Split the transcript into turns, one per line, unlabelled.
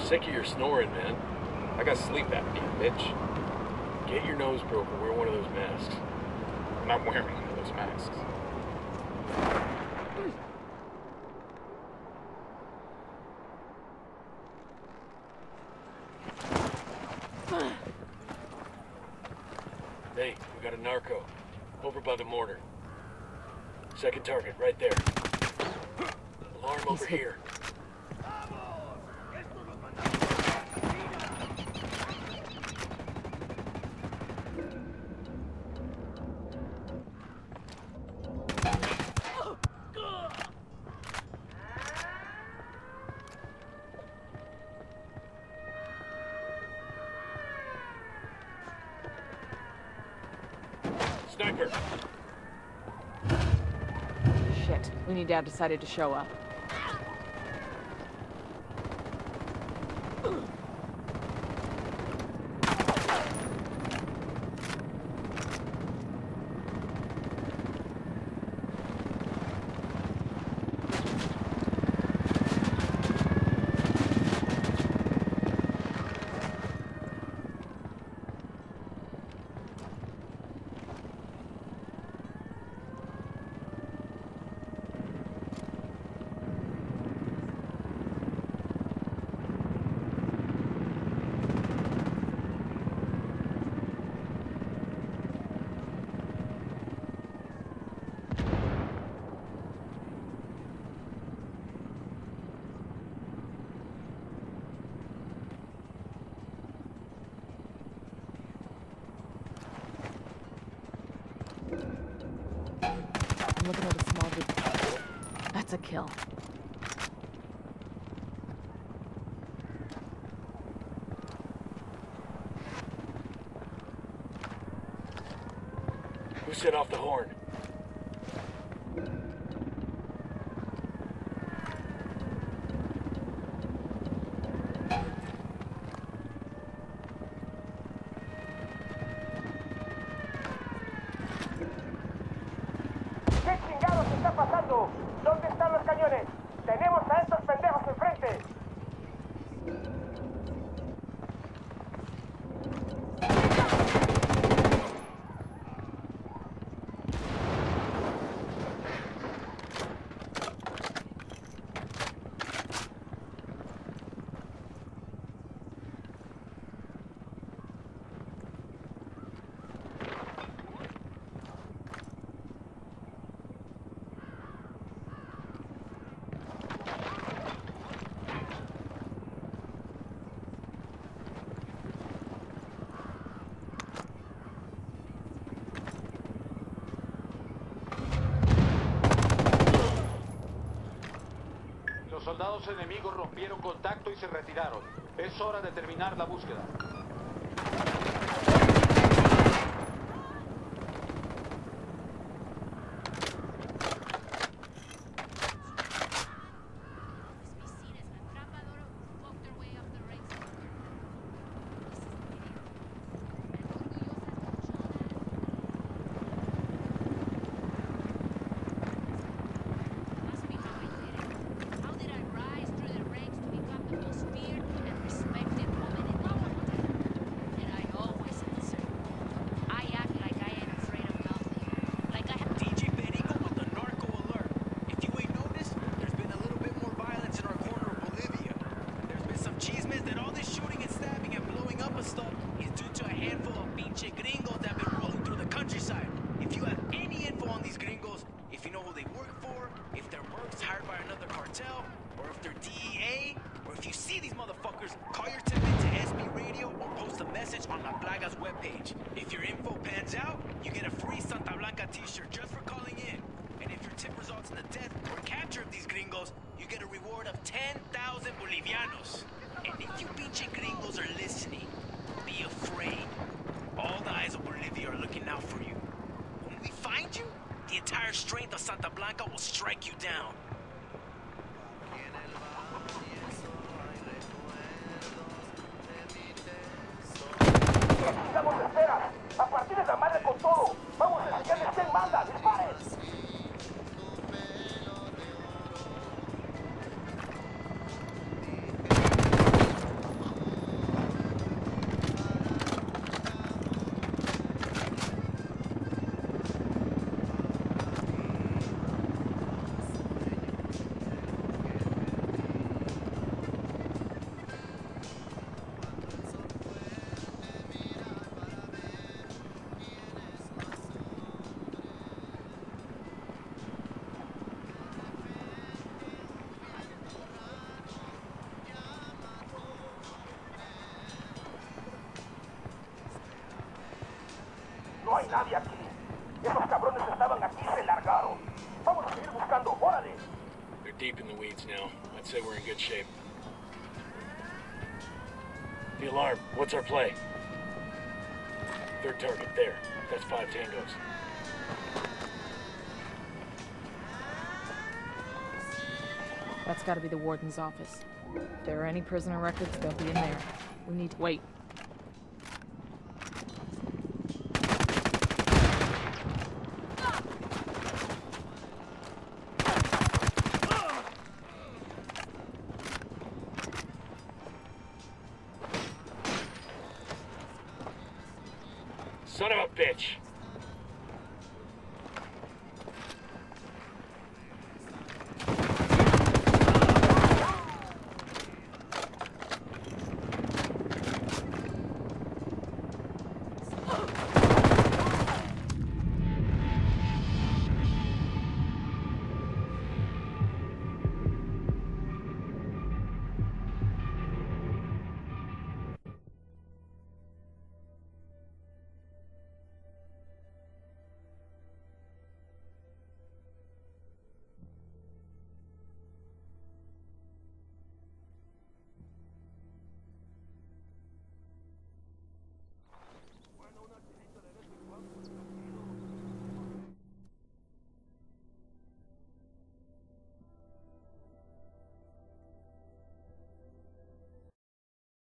Sick of your snoring, man. I got sleep apnea, bitch. Get your nose broke or wear one of those masks. I'm not wearing one of those masks. Hey, we got a narco. Over by the mortar. Second target, right there. Alarm over here. Sniper!
Shit, we need Dad decided to show up. I'm looking at a small group. That's a kill.
Who set off the horn?
¿Qué chingados está pasando? ¿Dónde están los cañones? ¡Tenemos a estos pendejos enfrente!
Los soldados enemigos rompieron contacto y se retiraron. Es hora de terminar la búsqueda.
Call your tip into SB Radio or post a message on La Plaga's webpage. If your info pans out, you get a free Santa Blanca t-shirt just for calling in. And if your tip results in the death or capture of these gringos, you get a reward of 10,000 Bolivianos. And if you pinche gringos are listening, be afraid. All the eyes of Bolivia are looking out for you. When we find you, the entire strength of Santa Blanca will strike you down.
¡Necesitamos esferas! ¡A partir de la madre con todo! ¡Vamos a sacarles 100 bandas! ¡Disparen! nadie aquí. Esos cabrones estaban aquí y se largaron. Vamos a seguir buscando, órale.
They're deep in the weeds now. I'd say we're in good shape. The alarm. What's our play? Third target, there. That's 5 tangos.
That's gotta be the warden's office. If there are any prisoner records, they'll be in there. We need to wait.
Son of a bitch!